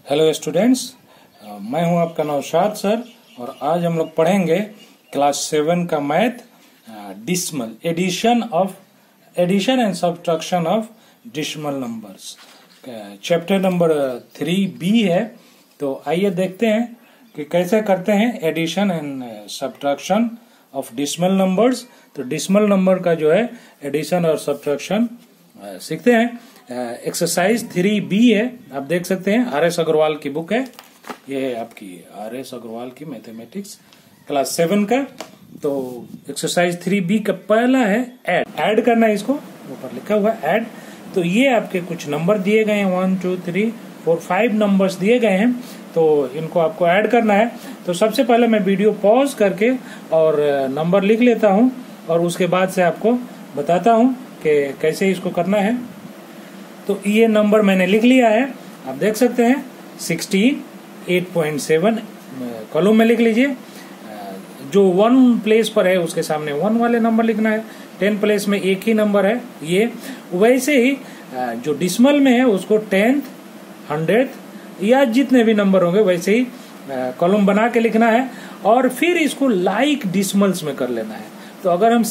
Hello students, मैं हूं आपका नौशाद सर और आज हम लोग पढ़ेंगे क्लास 7 का math decimal addition and subtraction of decimal numbers. Chapter number 3B है। तो आइए देखते हैं कि कैसे करते हैं addition and subtraction of decimal numbers. तो डिसिमल नंबर का जो है एडिशन और सब्ट्रैक्शन सीखते हैं। एक्सरसाइज 3B है, आप देख सकते हैं। RS अग्रवाल की बुक है, ये है आपकी RS अग्रवाल की मैथमेटिक्स क्लास 7 का। तो एक्सरसाइज 3B का पहला है ऐड करना है। इसको ऊपर लिखा हुआ है ऐड। तो ये आपके कुछ नंबर दिए गए हैं, 1 2 3 4 5 नंबर्स दिए गए हैं। तो इनको आपको ऐड करना है। तो सबसे पहले मैं वीडियो पॉज करके और नंबर लिख लेता हूं और उसके बाद से आपको बताता हूं कि कैसे इसको करना है। तो ये नंबर मैंने लिख लिया है, आप देख सकते हैं। 16, 8.7 कॉलम में लिख लीजिए। जो 1 प्लेस पर है उसके सामने 1 वाले नंबर लिखना है। 10 प्लेस में एक ही नंबर है ये। वैसे ही जो डिसिमल में है उसको 10th, 100th या जितने भी नंबर होंगे वैसे ही कॉलम बना के लिखना है और फिर इसको लाइक डिसिमल्स में कर लेना है। तो अगर हम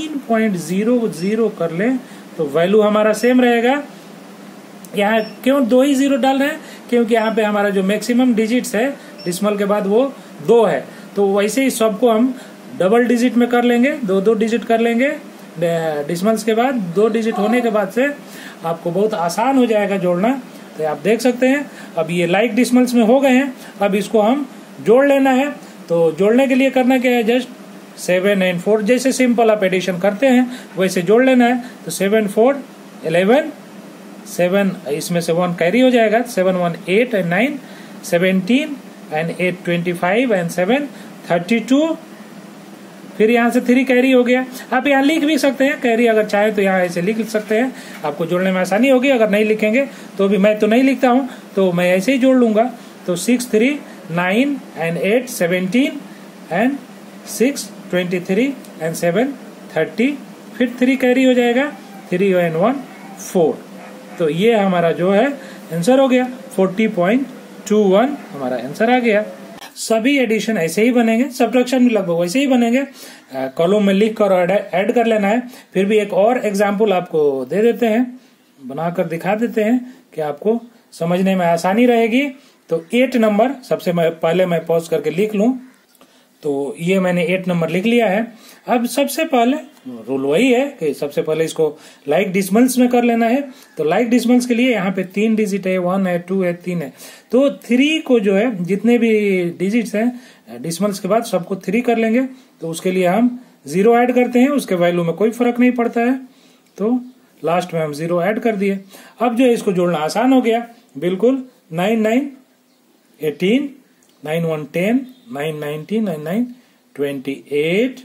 16.00 कर लें तो वैल्यू हमारा सेम रहेगा। यहाँ क्यों 2 ही 0 डाल रहे हैं? क्योंकि यहाँ पे हमारा जो मैक्सिमम डिजिट्स है डिसिमल के बाद वो 2 है। तो वैसे ही सबको हम डबल डिजिट में कर लेंगे, 2 डिजिट कर लेंगे डिसिमल्स के बाद। 2 डिजिट होने के बाद से आपको बहुत आसान हो जाएगा जोड़ना। तो आप देख सकते हैं अब ये लाइक डिसिमल्स में हो गए हैं। अब इसको हम जोड़ लेना है। तो जोड़ने के लिए करना क्या है, जस्ट 7 and 4 जैसे सिंपल आप एडिशन करते हैं वैसे जोड़ लेना है। तो 7 4 11, 7 इसमें से 1 कैरी हो जाएगा। 7 1 8 and 9 17 and 8 25 and 7 32। फिर यहाँ से 3 कैरी हो गया। आप यहाँ लिख भी सकते हैं कैरी, अगर चाहे तो यहाँ ऐसे लिख सकते हैं, आपको जोड़ने में आसानी होगी। अगर नहीं लिखेंगे तो भी, मैं तो नहीं लिखता हूँ तो मैं ऐसे ही जोड़ लूंगा। तो 6 3 9 and 8 17 and 6 23 and 7 30। फिर 3 कैरी हो जाएगा, 3 and 1 4। तो ये हमारा जो है आंसर हो गया। 40.21 हमारा आंसर आ गया। सभी एडिशन ऐसे ही बनेंगे, सब्ट्रैक्शन भी लगभग वैसे ही बनेंगे। कॉलम में लिख कर ऐड कर लेना है। फिर भी एक और एग्जाम्पल आपको दे देते हैं, बनाकर दिखा देते हैं कि आपको समझने में आसानी रहेगी। तो 8 नंबर सबसे पहले मैं पॉज करके लिख लूं। तो ये मैंने 8 नंबर लिख लिया है। अब सबसे पहले रूल वही है कि सबसे पहले इसको लाइक डिसिमल्स में कर लेना है। तो लाइक डिसिमल्स के लिए यहाँ पे 3 डिजिट है, 1 है, 2 है, 3 है। तो 3 को जो है जितने भी डिजिट्स हैं डिसिमल्स के बाद सबको 3 कर लेंगे। तो उसके लिए हम 0 ऐड करते हैं, उसके वैल्यू में कोई फर्क नहीं पड़ता है। तो लास्ट में हम 0 ऐड कर दिए। अब जो है इसको जोड़ना आसान हो गया बिल्कुल। 9 9 18, 9 1 10, 9 19, 9 9 28,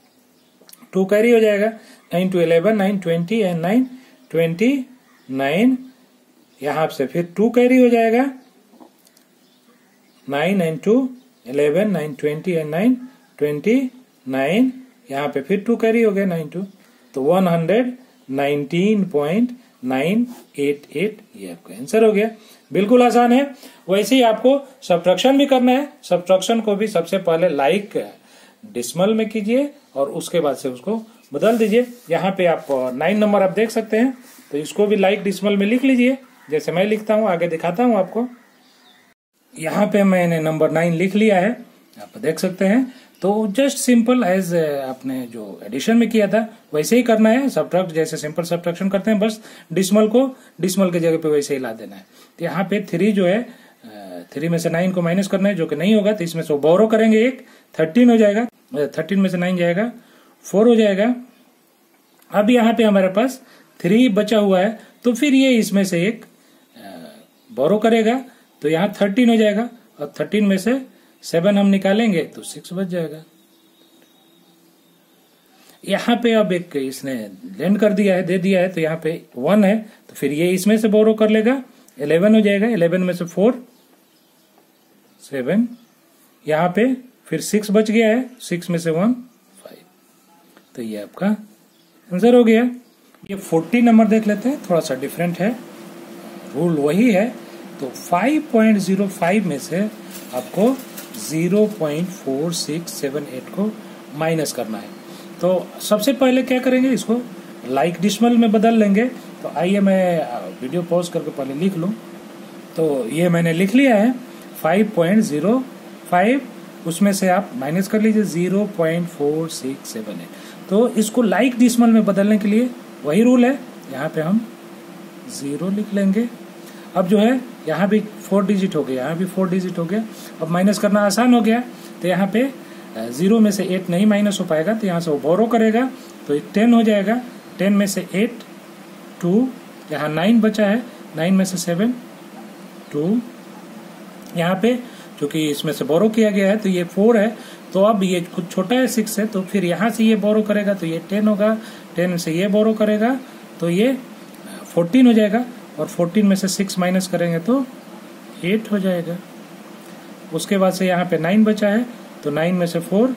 2 कैरी हो जाएगा। 9 2 11, 9 20 and 9 29। यहां से फिर 2 कैरी हो जाएगा। 9 and 2 11, 9 20 and 9 29। यहाँ पे फिर 2 कैरी हो गया, 9 2। तो 119.988 ये आपका आंसर हो गया। बिल्कुल आसान है। वैसे ही आपको सब्ट्रैक्शन भी करना है। सब्ट्रैक्शन को भी सबसे पहले लाइक डिसिमल में कीजिए और उसके बाद से उसको बदल दीजिए। यहाँ पे आप 9 नंबर आप देख सकते हैं, तो इसको भी लाइक डिसिमल में लिख लीजिए जैसे मैं लिखता हूँ, आगे दिखाता हूँ आपको। यहाँ पे मैंने नंबर 9 लिख लिया है, आप देख सकते हैं। तो जस्ट सिंपल एज आपने जो एडिशन में किया था वैसे ही करना है। सब्ट्रैक्ट जैसे सिंपल सब्ट्रैक्शन करते हैं, बस डिसिमल को डिसिमल की जगह पे वैसे ही ला देना है। तो यहाँ पे 3 जो है 3 में से 9 को माइनस करना है, जो कि नहीं होगा। तो इसमें से बोरो करेंगे, एक 13 हो जाएगा। 13 में से 9 जाएगा, 4 हो जाएगा। अब यहाँ पे हमारे पास 3 बचा हुआ है, तो फिर ये इसमें से एक बोरो करेगा, तो यहाँ 13 हो जाएगा। और 13 में से 7 हम निकालेंगे तो 6 बच जाएगा। यहाँ पे अब एक इसने लेंड कर दिया है, दे दिया है, तो यहाँ पे 1 है, तो फिर ये इसमें से बोरो कर लेगा, 11 हो जाएगा। 11 में से 4 7, यहाँ पे फिर 6 बच गया है, 6 में से 1 5। तो ये आपका आंसर हो गया। ये 40 नंबर देख लेते हैं, थोड़ा सा डिफरेंट है। रूल वही है तो 5.05 में से आपको 0.4678 को माइनस करना है। तो सबसे पहले क्या करेंगे, इसको लाइक डिसिमल में बदल लेंगे। तो आइए मैं वीडियो पॉज करके पहले लिख लूं। तो ये मैंने लिख लिया है 5.05, उसमें से आप माइनस कर लीजिए 0.4678। तो इसको लाइक डिसिमल में बदलने के लिए वही रूल है, यहाँ पे हम 0 लिख लेंगे। अब जो है यहाँ भी 4 डिजिट हो गया, यहाँ भी 4 डिजिट हो गया। अब माइनस करना आसान हो गया। तो यहाँ पे 0 में से 8 नहीं माइनस हो पाएगा, तो यहाँ से वो बोरो करेगा तो 10 हो जाएगा। 10 में से 8 2, यहाँ 9 बचा है, 9 में से 7 2, यहाँ पे क्योंकि इसमें से बोरो किया गया है तो ये 4 है। तो अब ये कुछ छोटा है 6 है, तो फिर यहाँ से ये बोरो करेगा तो ये 10 होगा। 10 से ये बोरो करेगा तो ये 14 हो जाएगा, और 14 में से 6 माइनस करेंगे तो 8 हो जाएगा। उसके बाद से यहाँ पे 9 बचा है, तो 9 में से 4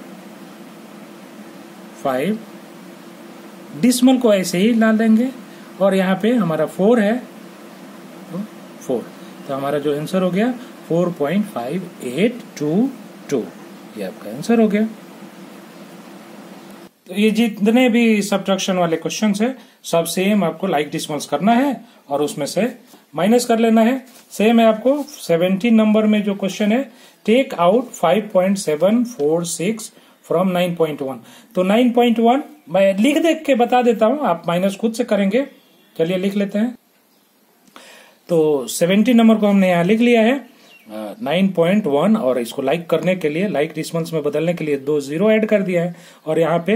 5, डिसिमल को ऐसे ही ला देंगे, और यहाँ पे हमारा 4 है तो 4। तो हमारा जो आंसर हो गया 4.5822, ये आपका आंसर हो गया। तो ये जितने भी सब्ट्रैक्शन वाले क्वेश्चंस है सब सेम आपको लाइक डिसिमल्स करना है और उसमें से माइनस कर लेना है। सेम है आपको 17 नंबर में जो क्वेश्चन है, टेक आउट 5.746 फ्रॉम 9.1। तो 9.1 मैं लिख देख के बता देता हूं, आप माइनस खुद से करेंगे। चलिए लिख लेते हैं। तो 17 नंबर को हमने यहाँ लिख लिया है 9.1, और इसको लाइक करने के लिए, लाइक डिसिमल्स में बदलने के लिए 2 0 ऐड कर दिया है, और यहाँ पे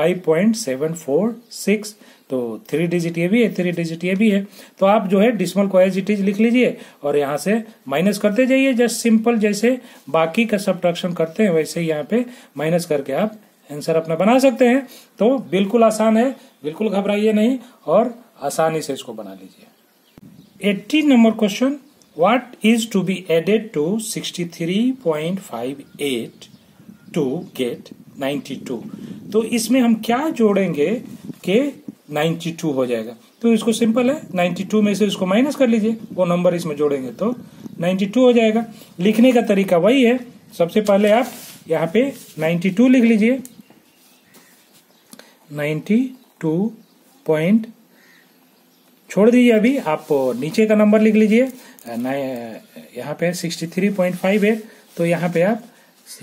5.746। तो 3 डिजिट ये भी है, 3 डिजिट ये भी है। तो आप जो है डिसिमल को एज इट इज लिख लीजिए और यहाँ से माइनस करते जाइए, जस्ट सिंपल जैसे बाकी का सब्ट्रैक्शन करते हैं वैसे ही यहाँ पे माइनस करके आप आंसर अपना बना सकते हैं। तो बिल्कुल आसान है, बिल्कुल घबराइए नहीं और आसानी से इसको बना लीजिए। 18 number question, what is to be added to 63.58 to get 92। तो इसमें हम क्या जोड़ेंगे कि 92 हो जाएगा। तो इसको सिंपल है, 92 में से इसको माइनस कर लीजिए, वो नंबर इसमें जोड़ेंगे तो 92 हो जाएगा। लिखने का तरीका वही है, सबसे पहले आप यहाँ पे 92 लिख लीजिए, 92 पॉइंट छोड़ दीजिए, अभी आप नीचे का नंबर लिख लीजिए। यहाँ पे 63.5 है, तो यहाँ पे आप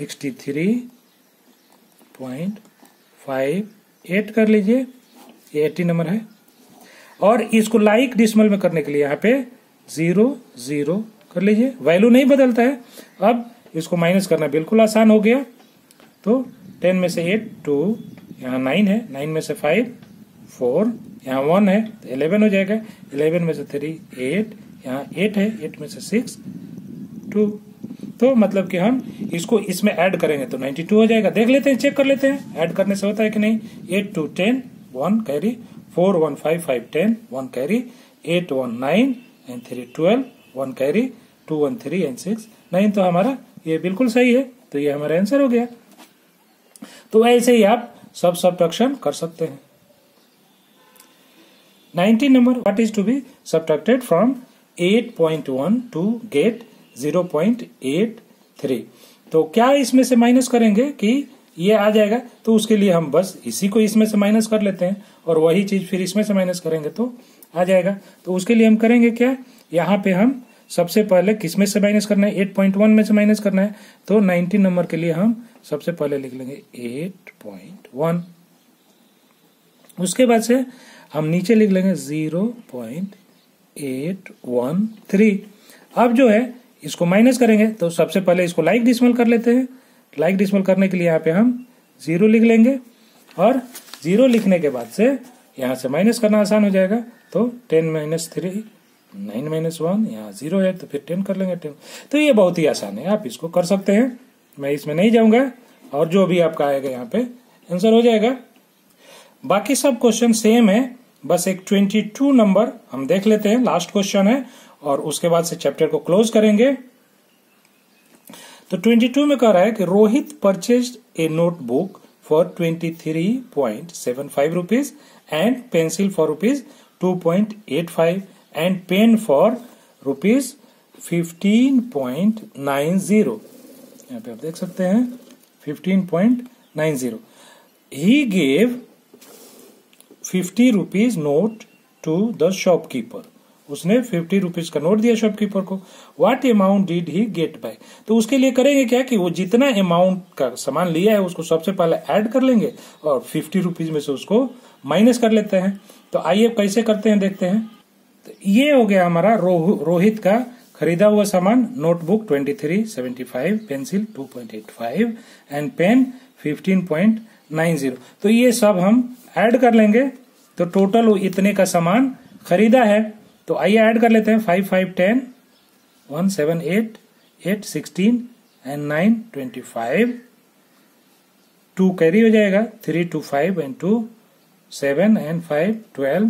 63.58 कर लीजिए, ये 80 नंबर है। और इसको लाइक डिसिमल में करने के लिए यहाँ पे 0 0 कर लीजिए, वैल्यू नहीं बदलता है। अब इसको माइनस करना बिल्कुल आसान हो गया। तो 10 में से 8 2, यहाँ 9 है, 9 में से 5 4, यहाँ 1 है तो 11 हो जाएगा। 11 में से 3 8, यहाँ 8 है, 8 में से 6 2। तो मतलब कि हम इसको इसमें ऐड करेंगे तो 92 हो जाएगा। देख लेते हैं, चेक कर लेते हैं ऐड करने से होता है कि नहीं। 8 2 10, 1 carry, 4 1 5 5 10, 1 carry, 8 1 9 and 3 12, 1 carry, 2 1 3 and 6 9। तो हमारा ये बिल्कुल सही है, तो ये हमारा आंसर हो गया। तो ऐसे ही आप सब सब्ट्रैक्शन कर सकते हैं। 19 number, what is to be subtracted from 8.1 to get 0.83। तो क्या इसमें से माइनस करेंगे कि ये आ जाएगा, तो उसके लिए हम बस इसी को इसमें से माइनस कर लेते हैं और वही चीज फिर इसमें से माइनस करेंगे तो आ जाएगा। तो उसके लिए हम करेंगे क्या, यहाँ पे हम सबसे पहले किस में से माइनस करना है, 8.1 में से माइनस करना है। तो 19 नंबर के लिए हम सबसे पहले लिख लेंगे 8.1। उसके बाद से हम नीचे लिख लेंगे 0.813। अब जो है इसको माइनस करेंगे, तो सबसे पहले इसको लाइक डिसिमल कर लेते हैं। लाइक डिसिमल करने के लिए यहाँ पे हम 0 लिख लेंगे, और 0 लिखने के बाद से यहाँ से माइनस करना आसान हो जाएगा। तो 10 - 3 9 - 1, यहाँ 0 है तो फिर 10 कर लेंगे 10। तो ये बहुत ही आसान है, आप इसको कर सकते हैं, मैं इसमें नहीं जाऊंगा, और जो भी आपका आएगा यहाँ पे आंसर हो जाएगा। बाकी सब क्वेश्चन सेम है, बस एक 22 नंबर हम देख लेते हैं, लास्ट क्वेश्चन है, और उसके बाद से चैप्टर को क्लोज करेंगे। तो 22 में कह रहा है कि Rohit purchased a notebook for 23.75 rupees and pencil for rupees 2.85 and pen for rupees 15.90, यहाँ पे आप देख सकते हैं 15.90। He gave 50 rupees note to the shopkeeper, उसने 50 रुपीज का नोट दिया शॉपकीपर को। What amount did he get back, तो उसके लिए करेंगे क्या कि वो जितना अमाउंट का सामान लिया है उसको सबसे पहले ऐड कर लेंगे और 50 रुपीज में से उसको माइनस कर लेते हैं। तो आइए कैसे करते हैं देखते हैं। तो ये हो गया हमारा रोहित का खरीदा हुआ सामान, नोटबुक 2375, पेंसिल 2.85 एंड पेन 15.90। तो ये सब हम ऐड कर लेंगे, तो टोटल इतने का सामान खरीदा है। तो आइए ऐड कर लेते हैं। 5 5 10, 1 7 8, 8 16 एंड 9 25, 2 कैरी हो जाएगा, 3 2 5 एंड 2 7 एंड 5 12,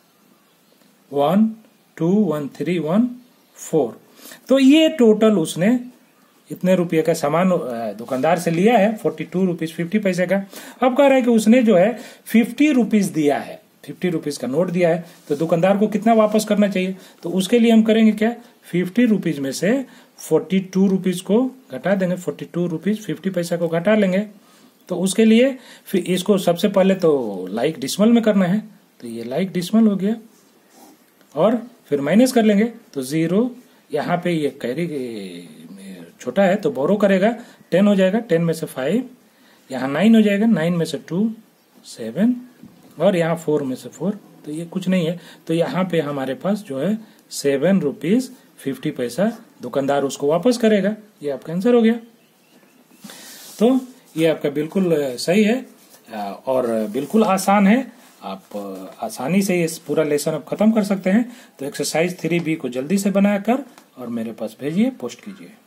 1 2 1 3 1 4। तो ये टोटल उसने इतने रुपये का सामान दुकानदार से लिया है, 42 रुपीज 50 पैसे का। अब कह रहा है कि उसने जो है 50 रुपीज दिया है, 50 रुपीज का नोट दिया है, तो दुकानदार को कितना वापस करना चाहिए। तो उसके लिए हम करेंगे क्या, 50 रुपीज में से 42 रुपीज को घटा देंगे, 42 रुपीज 50 पैसा को घटा लेंगे। तो उसके लिए फिर इसको सबसे पहले तो लाइक डिसमल में करना है, तो ये लाइक डिसमल हो गया और फिर माइनस कर लेंगे। तो 0 यहाँ पे ये कैरी छोटा है तो बोरो करेगा, 10 हो जाएगा, 10 में से 5, यहाँ 9 हो जाएगा, 9 में से 2 7 और यहाँ 4 में से 4, तो ये कुछ नहीं है। तो यहाँ पे हमारे पास जो है 7 रुपीज 50 पैसा दुकानदार उसको वापस करेगा। ये आपका आंसर हो गया। तो ये आपका बिल्कुल सही है और बिल्कुल आसान है। आप आसानी से ये पूरा लेसन आप खत्म कर सकते हैं। तो एक्सरसाइज 3B को जल्दी से बनाकर और मेरे पास भेजिए, पोस्ट कीजिए।